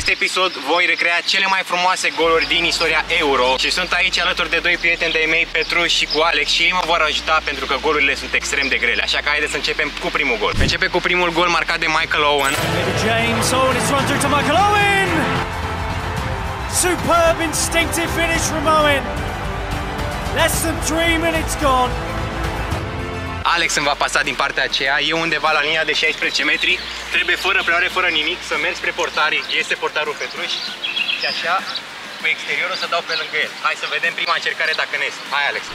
acest episod voi recrea cele mai frumoase goluri din istoria Euro și sunt aici alături de doi prieteni de-ai mei, Petruș și cu Alex, și ei mă vor ajuta pentru că golurile sunt extrem de grele. Așa că haideți să începem cu primul gol. Începe cu primul gol marcat de Michael Owen. James Owen is run through to Michael Owen. Superb instinctive finish from Owen. Less than 3 minutes gone. Alex îmi va pasa din partea aceea, e undeva la linia de 16 metri. Trebuie fără preoare, fără nimic, să mergi spre portarii. Este portarul Petruș. Și așa, cu exteriorul să dau pe lângă el. Hai să vedem prima încercare dacă ne iese. Hai, Alex.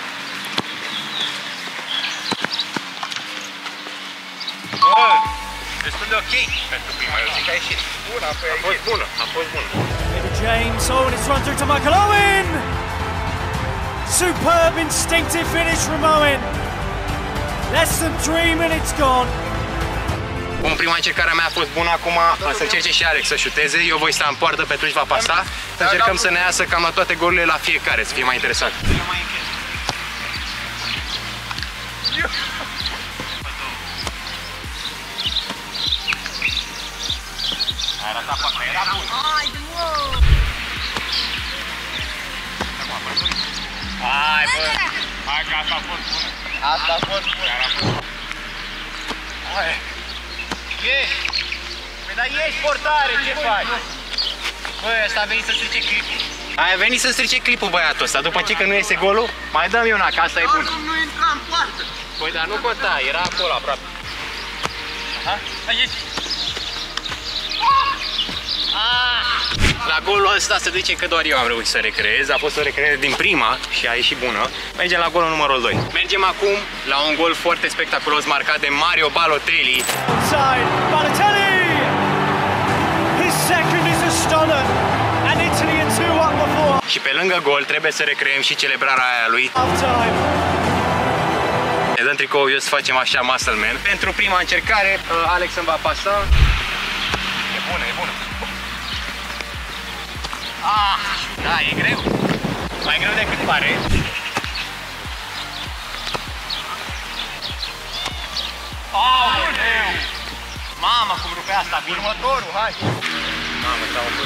Bă, destul de ok pentru prima, eu zic că a ieșit. Bună, a fost bună, a fost bună. James Owen is run through to Michael Owen. Superb instinctive finish from Owen. Less than 3 minutes gone. Bun, prima încercare a mea a fost bună, acum o să încerce și Alex să șuteze. Eu voi sta în poartă, Petruș va pasa. Să încercăm să ne iasă cam la toate golurile la fiecare, să fie mai interesant. A arătat poarta, era bun. Hai, bă! Hai că asta a fost bună! Asta a fost bună! Hai! Ce? Păi dar ești portare, ce faci? Băi, ăsta a venit să strice clipul. A venit să strice clipul băiatul ăsta, după ce că nu iese golul, mai dăm eu una, că asta e bună. Nu intra în poartă! Păi dar nu conta, era acolo aproape. Aha, hai ieși! La golul ăsta să zicem că doar eu am reușit să recreez. A fost o recreere din prima și a ieșit bună. Mergem la golul numărul 2. Mergem acum la un gol foarte spectaculos marcat de Mario Balotelli. Inside, Balotelli! His second is a stunner, and Italy are 2 up before. Și pe lângă gol trebuie să recreăm și celebrarea aia lui. Half-time. Ne dăm tricou, eu să facem așa muscle man. Pentru prima încercare, Alex îmi va pasa. E bună, e bună. Ah, da, e greu. Mai greu decât pare. Aoleu! Mamă, cum rupe asta, bine. Următorul, hai! Mamă, s-a umplut.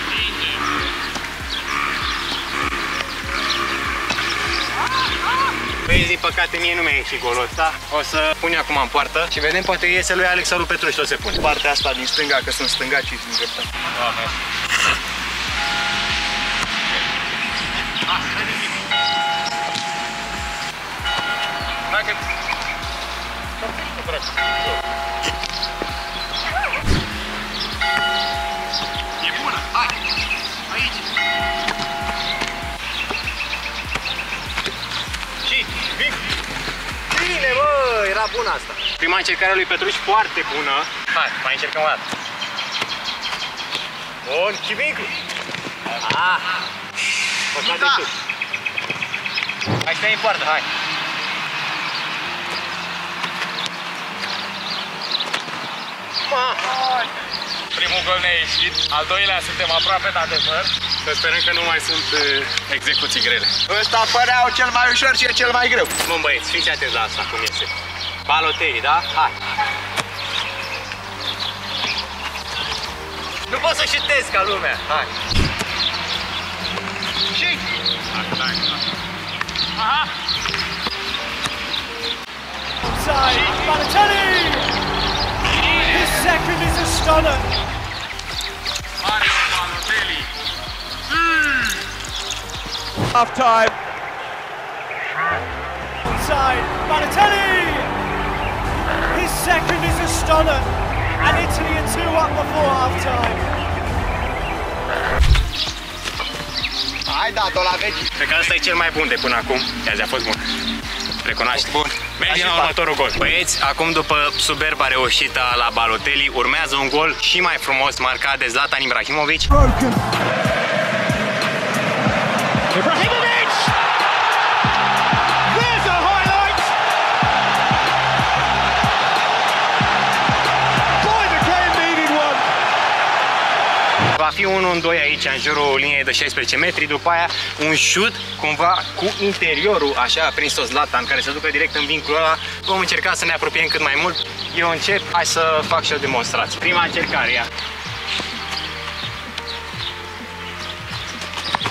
Păi, din păcate, mie nu mi-a ieșit golul ăsta. O să pun eu acum în poartă și vedem, poate iese lui Alex sau lui Petruș, tot se pune. Partea asta din stânga, că sunt stângaci și din dreapta. Doamne. Hai că... E bună, hai! Aici! Și, vin! Bine, bă! Era bună asta! Prima încercare a lui Petruș foarte bună. Hai, mai încercăm o dată. Bun, și vincul! Ah! Păcat de șut. Hai, stai în poartă, hai! Primul gol ne-a ieșit, al doilea suntem aproape de adevăr. Să sperăm că nu mai sunt execuții grele. Ăsta păreau cel mai ușor și e cel mai greu. Bun, băieți, fiți atenți la asta, cum iese. Balotelli, da? Hai! Nu pot să șutez ca lumea, hai! Și... Aha! Inside, Balotelli! His second is a stunner. Mario Balotelli! Half time. Inside, Balotelli! His second is a stunner, and Italy are 2 up before half time. Hai dat-o la veci. Cred că asta e cel mai bun de până acum. Azi a fost bun. Recunoaște. Bun. Mergem la următorul gol. Băieți, acum după superba reușită la Balotelli, urmează un gol și mai frumos marcat de Zlatan Ibrahimovic. Ibrahimovic! There's a highlight! Boy, the game needed one! Va fi 1-2 aici, în jurul liniei de 16 metri, după aia un șut cumva cu interiorul, așa a prins-o Zlatan, care se ducă direct în vinculul ăla. Vom încerca să ne apropiem cât mai mult. Eu încep, hai să fac și o demonstrație. Prima încercare, ia.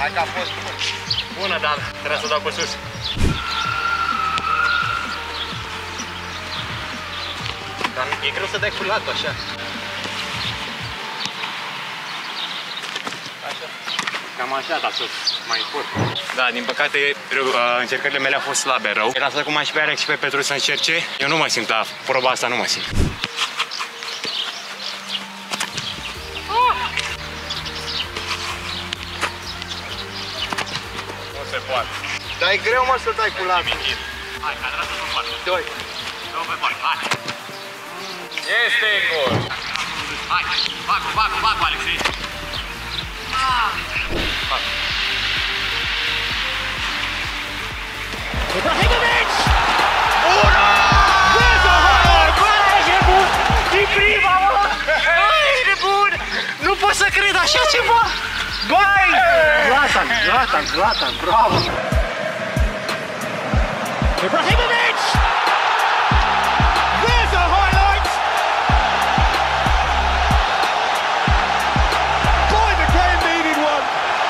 Hai că a fost bun. Bună, dar trebuie să o dau pe sus. Dar e greu să dai cu latul așa. Așa. Cam așa, dar sus, mai scurt. Da, din păcate, încercările mele au fost slabe rău. Era să cum aș pe Alex și pe Petru să încerce. Eu nu mă simt la proba asta, nu mă simt. Nu se poate. Dar e greu, mă, să dai cu latul. Hai, cadrată pe poartă. Doi. Dă-o pe poartă, hai. Este gol. Hai, fac, Alexei. Fac. Ibrahimovic! Una! Băi, e bun! Din prima, mă! Băi, e bun! Nu pot să cred așa ceva! Băi! Zlatan, bravo! Ibrahimovic! There's a highlight! Boy, the game needed one!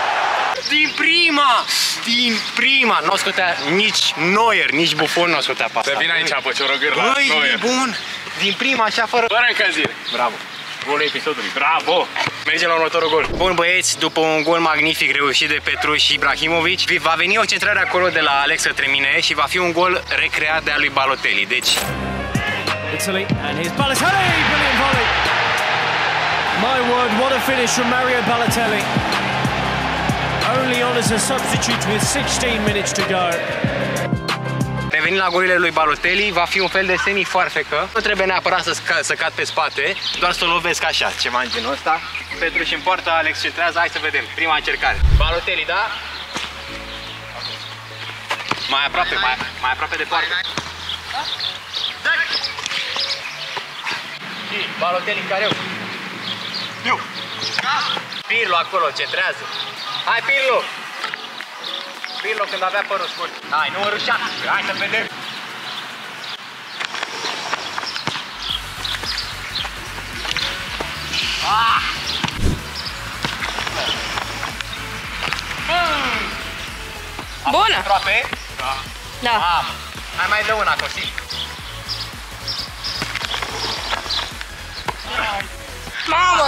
Din prima! Nu o scotea nici Neuer, nici Buffon nu o scotea pe asta. Să vină aici pe Ciorogâr la Băi, Neuer. e bun! Din prima, așa, fără încălzire. Bravo! Golul episodului, bravo! Mergem la următorul gol. Bun, băieți, după un gol magnific reușit de Petru și Ibrahimovic, va veni o centrare acolo de la Alex către mine și va fi un gol recreat de a lui Balotelli. Deci... Italy, and here's Balotelli, brilliant volley. My word, what a finish from Mario Balotelli. Only on as a substitute with 16 minutes to go. Revenind la golile lui Balotelli, va fi un fel de semi-foarfecă. Nu trebuie neapărat să cad pe spate, doar să o lovesc așa, ceva în genul ăsta. Petru și în poartă, Alex centrează, hai să vedem. Prima încercare. Balotelli, da? Mai aproape de poartă. Balotelli în careu. Pirlo acolo, centrează. Hai, Pirlo! Pirlo când avea părul scurt. Hai, nu rușa! Hai să vedem! Bună! Aproape? Da. Mamă! Hai, mai dă una, Cosi. Mamă!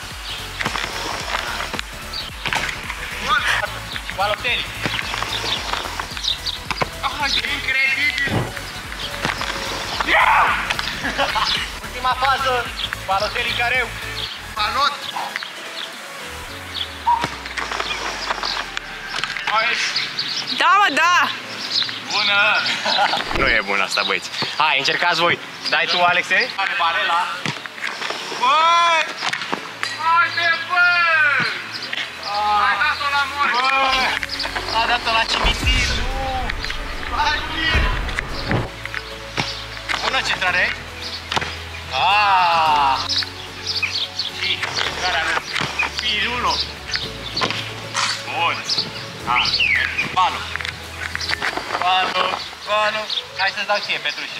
Balotelli. Incredibil! Ultima fază, Balotelli careu. Balot! Da, mă, da! Bună! Nu e bună asta, băieți. Hai, încercați voi. Dai tu, Alexe. Are Barela. Băi! Haide, băi! Ai dat-o la moarte! A dat-o la cimitir! Hai, bine! Bună centrare! Și centrarea lui Pirulo! Bun! Balo! Hai să-ți dau ție, Petrușe!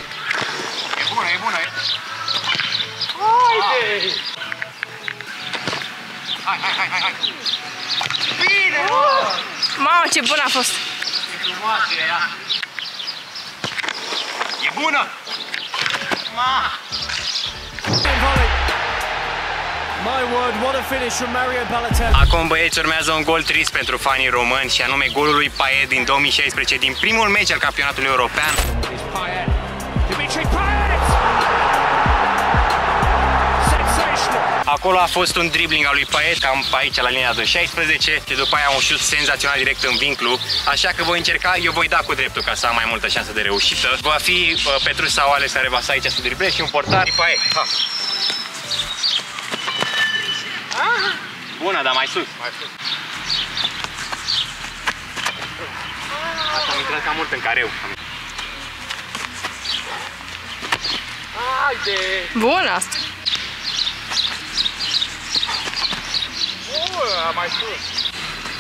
E bună! Haide! Hai! Bine, mă! Mamă, ce bună a fost! Ce frumoasă e ea! E bună! My word, what a finish from Mario Balotelli. Acum, băieți, urmează un gol trist pentru fanii români și anume golul lui Payet din 2016 din primul meci al campionatului european. Dimitri Payet! Sensational! Acolo a fost un dribbling al lui Payet, cam aici la linia de 16 și după aia un șut senzațional direct în vinclu. Așa că voi încerca, eu voi da cu dreptul ca să am mai multă șansă de reușită. Va fi Petru sau Alex care va sta aici să dribleze și un portar. Payet. Bună, dar mai sus. Asta am intrat cam mult în careu. Haide! Bună asta! Bună, mai sus!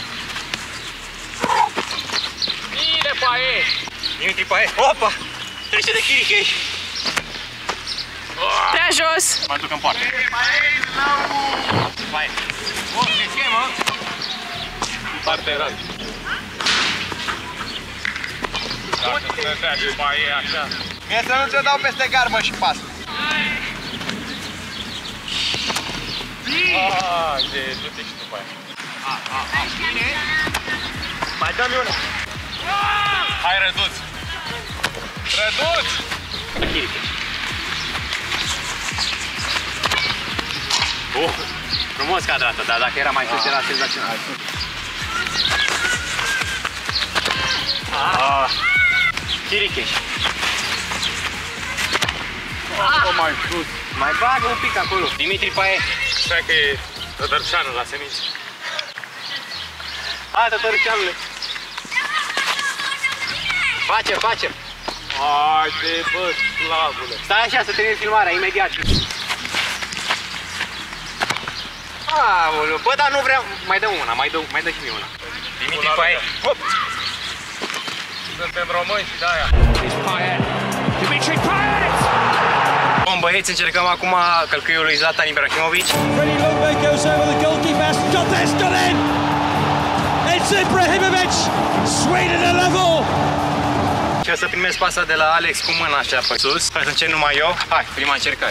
Bine, Payet! Dimitri Payet! Opa! Trece de Chirichei! Prea jos! Mă duc în poartă. Payet! Bun, ce schemă? Foarte rar. Dacă stătea după ei așa. Mie să nu ți-o dau peste garbă și pas. Haide, du-te și după aia. Mai dă-mi una. Hai, Răduț! Răduț! Frumos cadrată, dar dacă era mai sus era senzațional. Chiricheș. Mai sus. Mai bagă un pic acolo. Dimitri Pae. Stai că e Tătărceanul la semințe. Hai, Tătărceanule. Face. Haide, bă, slavule. Stai așa să termin filmarea, imediat. Aoleu, bă, dar nu vreau. Mai dă una, mai dă și mie una. Dimitri Pae. Suntem români și de-aia. Dimitri Payet! Bun, băieți, încercăm acum călcâiul lui Zlatan Ibrahimovic. Freddie Ljungberg goes over the goalkeeper. Shot there, still in! It's Ibrahimovic! Sweden are level! Și o să primesc pasa de la Alex cu mâna așa pe sus. Hai să încerc numai eu. Hai, prima încercare.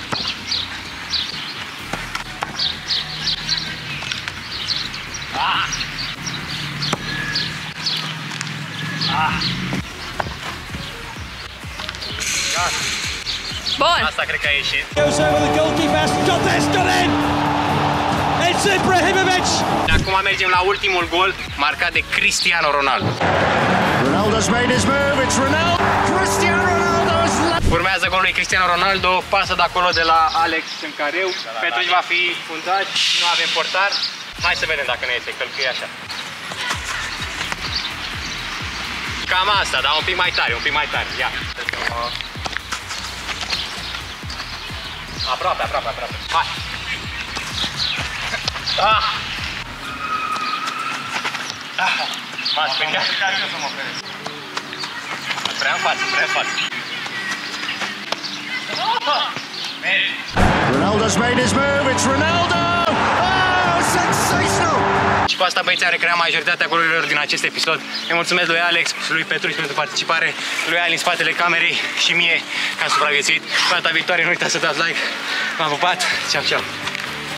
Bun. Asta cred că a ieșit. Goes over the goalkeeper. Shot there, still in! It's Ibrahimovic! Acum mergem la ultimul gol marcat de Cristiano Ronaldo. Ronaldo's made his move, it's Ronaldo. Cristiano Ronaldo's Urmează golul lui Cristiano Ronaldo, pasă de acolo de la Alex în careu. Petruș va fi fundat, nu avem portar. Hai să vedem dacă ne iese călcâi așa. Cam asta, dar un pic mai tare, Ia. Aproape. Hai. M-a speriat. Prea în față. Ronaldo's made his move, it's Ronaldo. Oh, sensational. Și cu asta, băieți, am recreat majoritatea golurilor din acest episod. Îi mulțumesc lui Alex și lui Petruș pentru participare, lui Ali în spatele camerei și mie că am supraviețuit. Pe data viitoare nu uitați să dați like. M-am pupat. Ceau.